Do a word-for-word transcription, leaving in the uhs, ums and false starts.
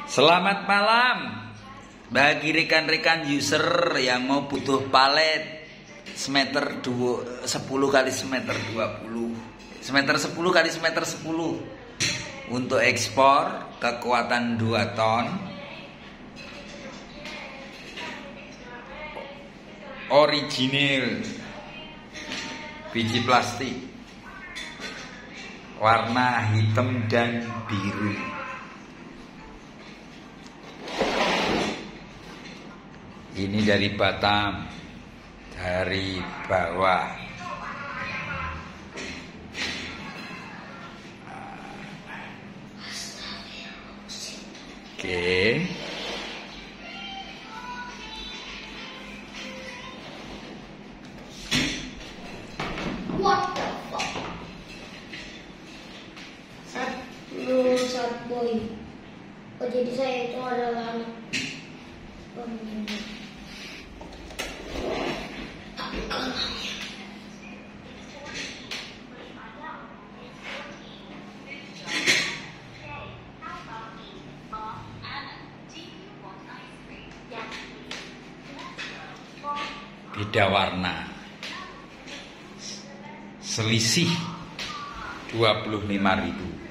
Selamat malam bagi rekan-rekan user yang mau butuh palet semeter sepuluh kali semeter dua puluh, semeter sepuluh kali semeter sepuluh untuk ekspor kekuatan dua ton, original, biji plastik, warna hitam dan biru. Ini dari Batam, dari bawah. Oke. What the fuck? Sad, lu sad boy. Oh, jadi saya itu adalah anak pemimpin. Beda warna, selisih dua puluh lima ribu.